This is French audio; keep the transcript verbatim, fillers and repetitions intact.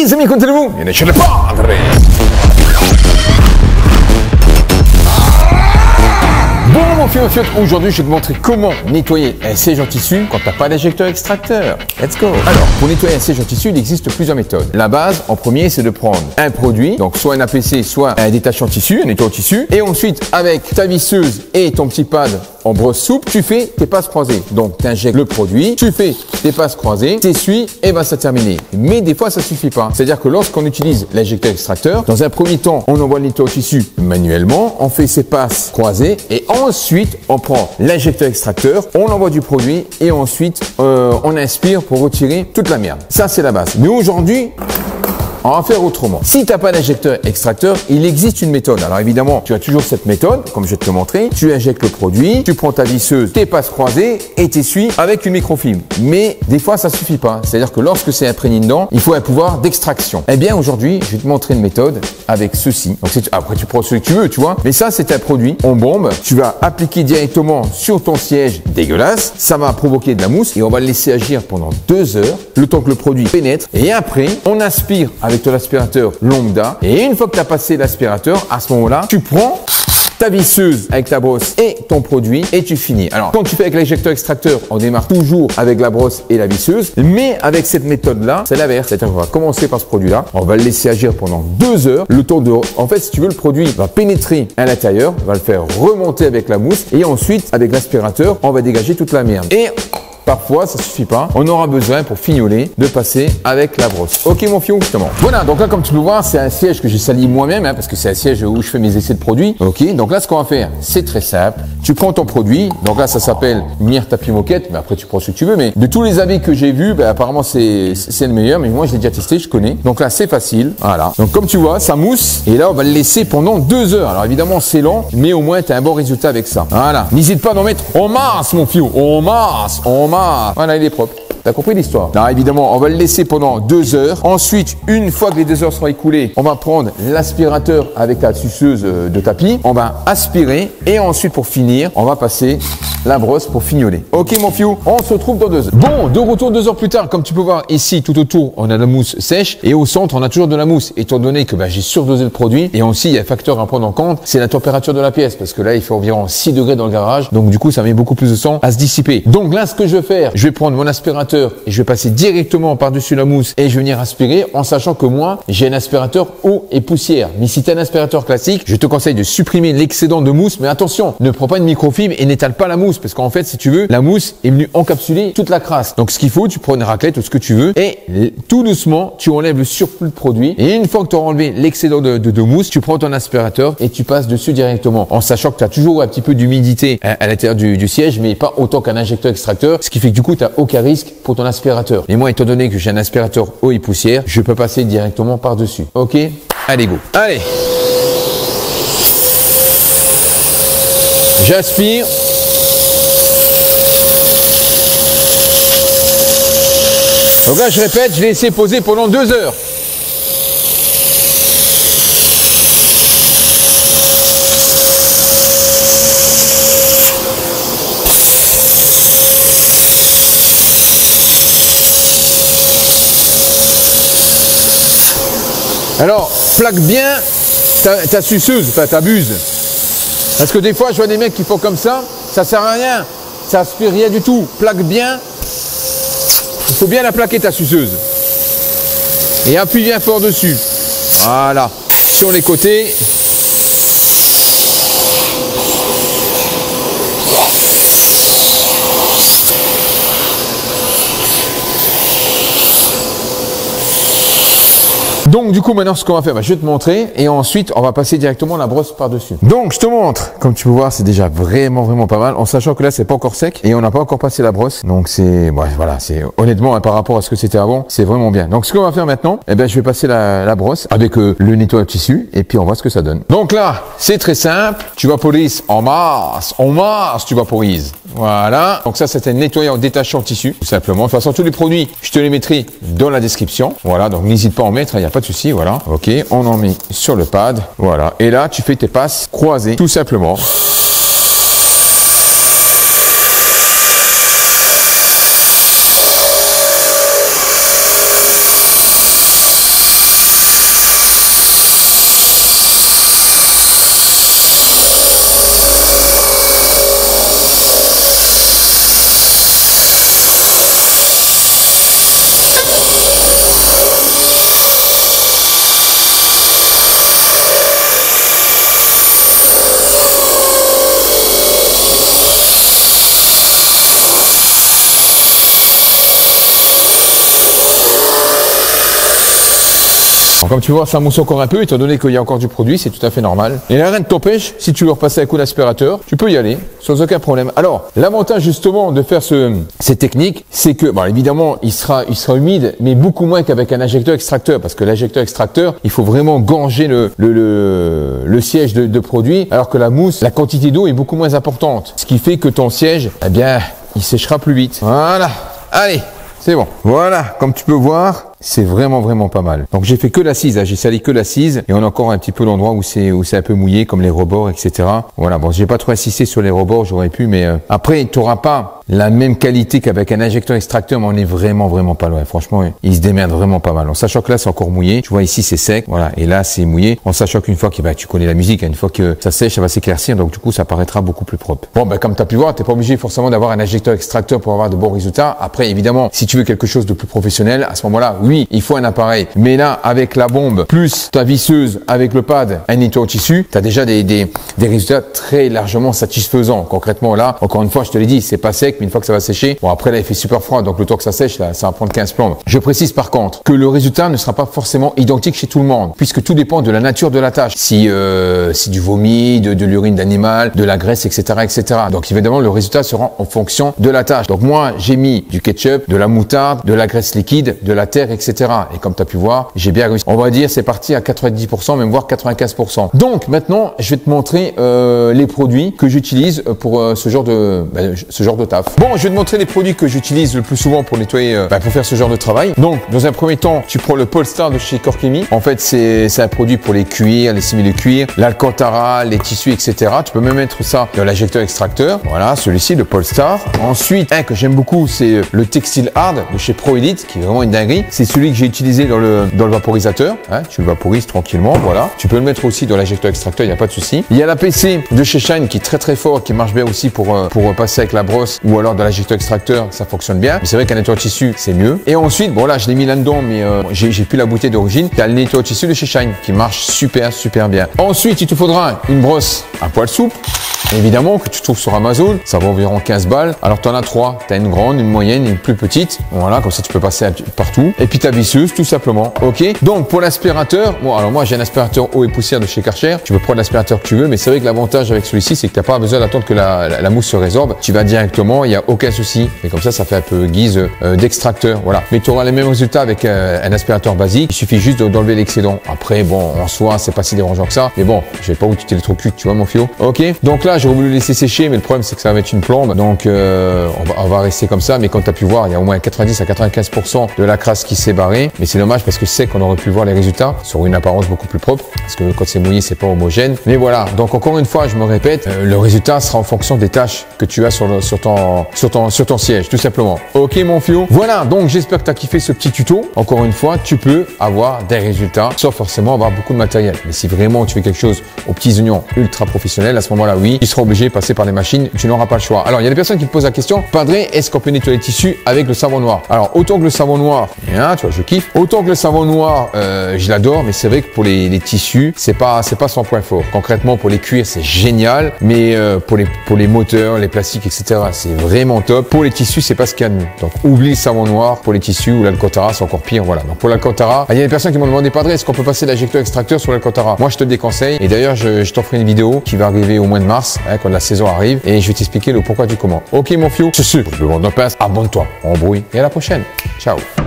Les amis, comment allez-vous? Bien, je ne pas. Bon mon fion, aujourd'hui je vais te montrer comment nettoyer un siège en tissu quand tu n'as pas d'injecteur extracteur. Let's go. Alors, pour nettoyer un siège en tissu, il existe plusieurs méthodes. La base, en premier, c'est de prendre un produit, donc soit un A P C, soit un détachant tissu, un nettoyant tissu, et ensuite avec ta visseuse et ton petit pad en brosse souple, tu fais tes passes croisées. Donc, tu injectes le produit, tu fais tes passes croisées, t'essuies et ben ça terminé. Mais des fois, ça suffit pas. C'est-à-dire que lorsqu'on utilise l'injecteur extracteur, dans un premier temps, on envoie le nettoyant tissu manuellement, on fait ses passes croisées et ensuite, on prend l'injecteur extracteur, on envoie du produit et ensuite, euh, on inspire pour retirer toute la merde. Ça, c'est la base. Mais aujourd'hui, on va faire autrement. Si tu n'as pas d'injecteur extracteur, il existe une méthode. Alors évidemment, tu as toujours cette méthode, comme je vais te le montrer. Tu injectes le produit, tu prends ta visseuse, tes passes croisées et t'essuies avec une microfibre. Mais des fois, ça suffit pas. C'est-à-dire que lorsque c'est imprégné dedans, il faut un pouvoir d'extraction. Eh bien, aujourd'hui, je vais te montrer une méthode avec ceci. Donc, après, tu prends celui que tu veux, tu vois. Mais ça, c'est un produit en bombe. Tu vas appliquer directement sur ton siège dégueulasse. Ça va provoquer de la mousse et on va le laisser agir pendant deux heures, le temps que le produit pénètre. Et après, on aspire avec ton aspirateur lambda. Et une fois que tu as passé l'aspirateur, à ce moment-là, tu prends ta visseuse avec ta brosse et ton produit et tu finis. Alors, quand tu fais avec l'injecteur extracteur, on démarre toujours avec la brosse et la visseuse. Mais avec cette méthode-là, c'est l'inverse. C'est-à-dire qu'on va commencer par ce produit-là. On va le laisser agir pendant deux heures. Le temps de... En fait, si tu veux, le produit va pénétrer à l'intérieur, va le faire remonter avec la mousse. Et ensuite, avec l'aspirateur, on va dégager toute la merde. Et... parfois, ça suffit pas. On aura besoin pour fignoler de passer avec la brosse. Ok mon fion, justement. Voilà, donc là comme tu peux voir, c'est un siège que j'ai sali moi-même hein, parce que c'est un siège où je fais mes essais de produits. Ok, donc là ce qu'on va faire, c'est très simple. Tu prends ton produit. Donc là ça s'appelle Mire Tapis Moquette. Mais après tu prends ce que tu veux. Mais de tous les avis que j'ai vus, ben, apparemment c'est c'est le meilleur. Mais moi je l'ai déjà testé, je connais. Donc là c'est facile. Voilà. Donc comme tu vois, ça mousse. Et là on va le laisser pendant deux heures. Alors évidemment c'est lent, mais au moins tu as un bon résultat avec ça. Voilà. N'hésite pas d'en mettre en masse mon fion. En masse, en masse. Voilà, il est propre. T'as compris l'histoire? Là, évidemment, on va le laisser pendant deux heures. Ensuite, une fois que les deux heures seront écoulées, on va prendre l'aspirateur avec la suceuse de tapis. On va aspirer et ensuite, pour finir, on va passer la brosse pour fignoler. Ok, mon fiou, on se retrouve dans deux heures. Bon, de retour deux heures plus tard, comme tu peux voir ici, tout autour, on a la mousse sèche et au centre, on a toujours de la mousse. Étant donné que bah, j'ai surdosé le produit et aussi, il y a un facteur à prendre en compte, c'est la température de la pièce parce que là, il fait environ six degrés dans le garage. Donc, du coup, ça met beaucoup plus de sang à se dissiper. Donc là, ce que je vais faire, je vais prendre mon aspirateur et je vais passer directement par-dessus la mousse et je vais venir aspirer en sachant que moi, j'ai un aspirateur eau et poussière. Mais si tu as un aspirateur classique, je te conseille de supprimer l'excédent de mousse. Mais attention, ne prends pas une microfibre et n'étale pas la mousse parce qu'en fait, si tu veux, la mousse est venue encapsuler toute la crasse. Donc, ce qu'il faut, tu prends une raclette ou ce que tu veux et tout doucement, tu enlèves le surplus de produit. Et une fois que tu auras enlevé l'excédent de, de, de mousse, tu prends ton aspirateur et tu passes dessus directement en sachant que tu as toujours un petit peu d'humidité à, à l'intérieur du, du siège, mais pas autant qu'un injecteur extracteur, ce qui fait que du coup, tu n'as aucun risque pour ton aspirateur. Et moi, étant donné que j'ai un aspirateur eau et poussière, je peux passer directement par-dessus. Ok? Allez, go. Allez. J'aspire. Donc là, je répète, je l'ai laissé poser pendant deux heures. Alors, plaque bien ta, ta suceuse, enfin ta buse. Parce que des fois, je vois des mecs qui font comme ça, ça sert à rien, ça aspire rien du tout. Plaque bien, il faut bien la plaquer ta suceuse. Et appuie bien fort dessus. Voilà, sur les côtés. Donc du coup maintenant ce qu'on va faire, bah, je vais te montrer et ensuite on va passer directement la brosse par-dessus. Donc je te montre, comme tu peux voir c'est déjà vraiment vraiment pas mal en sachant que là c'est pas encore sec et on n'a pas encore passé la brosse. Donc c'est ouais, voilà, c'est honnêtement hein, par rapport à ce que c'était avant, c'est vraiment bien. Donc ce qu'on va faire maintenant, eh ben je vais passer la, la brosse avec euh, le nettoyage tissu et puis on voit ce que ça donne. Donc là c'est très simple, tu vas police en masse, en masse tu vas police. Voilà, donc ça c'est un nettoyant détachant tissu tout simplement. De toute façon tous les produits je te les mettrai dans la description. Voilà, donc n'hésite pas à en mettre, il n'y a pas de souci, voilà. Ok, on en met sur le pad, voilà. Et là, tu fais tes passes croisées, tout simplement. Alors, comme tu vois, ça mousse encore un peu, étant donné qu'il y a encore du produit, c'est tout à fait normal. Et rien ne t'empêche, si tu veux repasser un coup d'aspirateur, tu peux y aller, sans aucun problème. Alors, l'avantage justement de faire ce, ces techniques, c'est que, bon, évidemment, il sera, il sera humide, mais beaucoup moins qu'avec un injecteur extracteur, parce que l'injecteur extracteur, il faut vraiment gorger le, le, le, le siège de, de produit, alors que la mousse, la quantité d'eau est beaucoup moins importante. Ce qui fait que ton siège, eh bien, il séchera plus vite. Voilà. Allez, c'est bon. Voilà, comme tu peux voir, c'est vraiment vraiment pas mal. Donc j'ai fait que l'assise, hein. J'ai sali que l'assise et on a encore un petit peu l'endroit où c'est où c'est un peu mouillé, comme les rebords, et cetera. Voilà, bon, j'ai pas trop insisté sur les rebords, j'aurais pu, mais euh, après tu n'auras pas la même qualité qu'avec un injecteur extracteur, mais on est vraiment vraiment pas loin. Franchement, il se démerde vraiment pas mal. En sachant que là c'est encore mouillé, tu vois ici c'est sec, voilà, et là c'est mouillé. En sachant qu'une fois que bah, tu connais la musique, hein, une fois que ça sèche, ça va s'éclaircir, donc du coup ça paraîtra beaucoup plus propre. Bon, bah comme tu as pu voir, t'es pas obligé forcément d'avoir un injecteur extracteur pour avoir de bons résultats. Après, évidemment, si tu veux quelque chose de plus professionnel, à ce moment-là, oui, il faut un appareil. Mais là, avec la bombe, plus ta visseuse, avec le pad, un nettoyant tissu, tu as déjà des, des, des résultats très largement satisfaisants. Concrètement, là, encore une fois, je te l'ai dit, c'est pas sec, mais une fois que ça va sécher, bon, après là, il fait super froid, donc le temps que ça sèche, là, ça va prendre quinze plombes. Je précise par contre que le résultat ne sera pas forcément identique chez tout le monde, puisque tout dépend de la nature de la tâche. Si, euh, si du vomi, de, de l'urine d'animal, de la graisse, et cetera, et cetera. Donc évidemment, le résultat sera en fonction de la tâche. Donc moi, j'ai mis du ketchup, de la moutarde, de la graisse liquide, de la terre, et cetera. Et comme tu as pu voir, j'ai bien réussi. On va dire c'est parti à quatre-vingt-dix pour cent, même voire quatre-vingt-quinze pour cent. Donc maintenant, je vais te montrer euh, les produits que j'utilise pour euh, ce genre de ben, ce genre de taf. Bon, je vais te montrer les produits que j'utilise le plus souvent pour nettoyer, euh, ben, pour faire ce genre de travail. Donc, dans un premier temps, tu prends le Polestar de chez Corchemy. En fait, c'est c'est un produit pour les cuirs, les simili cuirs, l'alcantara, les tissus, et cetera. Tu peux même mettre ça dans l'injecteur extracteur. Voilà, celui-ci, le Polestar. Ensuite, un que j'aime beaucoup, c'est le Textile Hard de chez Pro Elite, qui est vraiment une dinguerie. C'est celui que j'ai utilisé dans le dans le vaporisateur, hein, tu le vaporises tranquillement, voilà. Tu peux le mettre aussi dans l'injecteur extracteur, il n'y a pas de souci. Il y a la P C de chez Shine qui est très très fort, qui marche bien aussi pour, euh, pour passer avec la brosse ou alors dans l'injecteur extracteur, ça fonctionne bien. Mais c'est vrai qu'un nettoyant tissu, c'est mieux. Et ensuite, bon là, je l'ai mis là-dedans, mais euh, j'ai plus la bouteille d'origine. Il y a le nettoyant tissu de chez Shine qui marche super super bien. Ensuite, il te faudra une brosse à poil souple. Évidemment, que tu trouves sur Amazon, ça vaut environ quinze balles. Alors, tu en as trois. Tu as une grande, une moyenne et une plus petite. Voilà, comme ça, tu peux passer partout. Et puis, ta visseuse, tout simplement. OK? Donc, pour l'aspirateur, bon, alors moi, j'ai un aspirateur eau et poussière de chez Karcher. Tu peux prendre l'aspirateur que tu veux, mais c'est vrai que l'avantage avec celui-ci, c'est que tu n'as pas besoin d'attendre que la, la, la mousse se résorbe. Tu vas directement, il n'y a aucun souci. Et comme ça, ça fait un peu guise euh, d'extracteur. Voilà. Mais tu auras les mêmes résultats avec euh, un aspirateur basique. Il suffit juste d'enlever l'excédent. Après, bon, en soi, c'est pas si dérangeant que ça. Mais bon, je vais pas où tu t'électrocutes, tu vois, mon fio. OK? Donc là, j'aurais voulu le laisser sécher, mais le problème, c'est que ça va mettre une plombe. Donc, euh, on, va, on va rester comme ça. Mais comme tu as pu voir, il y a au moins quatre-vingt-dix à quatre-vingt-quinze pour cent de la crasse qui s'est barrée. Mais c'est dommage parce que c'est qu'on aurait pu voir les résultats sur une apparence beaucoup plus propre. Parce que quand c'est mouillé, c'est pas homogène. Mais voilà. Donc, encore une fois, je me répète, euh, le résultat sera en fonction des tâches que tu as sur, le, sur, ton, sur, ton, sur ton siège, tout simplement. OK, mon fio. Voilà. Donc, j'espère que tu as kiffé ce petit tuto. Encore une fois, tu peux avoir des résultats sans forcément avoir beaucoup de matériel. Mais si vraiment tu fais quelque chose aux petits oignons ultra professionnels, à ce moment-là, oui, tu seras obligé de passer par des machines, tu n'auras pas le choix. Alors, il y a des personnes qui me posent la question, Padré, est-ce qu'on peut nettoyer les tissus avec le savon noir? Alors, autant que le savon noir, hein, tu vois, je kiffe. Autant que le savon noir, euh, je l'adore, mais c'est vrai que pour les, les tissus, c'est pas, c'est pas son point fort. Concrètement, pour les cuirs, c'est génial, mais euh, pour les, pour les moteurs, les plastiques, et cetera, c'est vraiment top. Pour les tissus, c'est pas ce qu'il y a de mieux. Donc, oublie le savon noir. Pour les tissus ou l'alcantara, c'est encore pire. Voilà. Donc, pour l'alcantara, il y a des personnes qui m'ont demandé, Padré, est-ce qu'on peut passer l'injecteur extracteur sur l'alcantara? Moi, je te le déconseille. Et d'ailleurs, je, je t'en ferai une vidéo qui va arriver au mois de mars, hein, quand la saison arrive, et je vais t'expliquer le pourquoi du comment. OK, mon fio, c'est sûr. Je me demande un pince. Abonne-toi. On brouille. Et à la prochaine. Ciao.